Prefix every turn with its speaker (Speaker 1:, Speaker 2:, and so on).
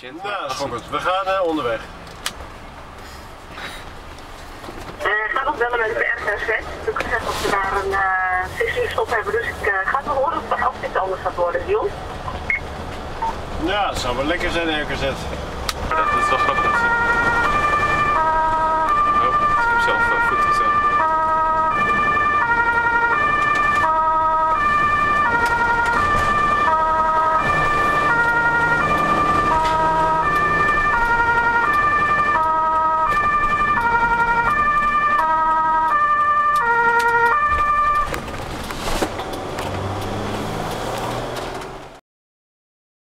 Speaker 1: beetje in.
Speaker 2: Ja, dat is goed. We gaan onderweg.
Speaker 3: Ga nog bellen met de RSZ. Ik kan zeggen of ze daar een visseringstop hebben, dus ik ga het wel horen of dit anders gaat worden, Dion.
Speaker 2: Ja, het zou wel lekker zijn, RKZ.
Speaker 1: Dat is wel grappig dat ze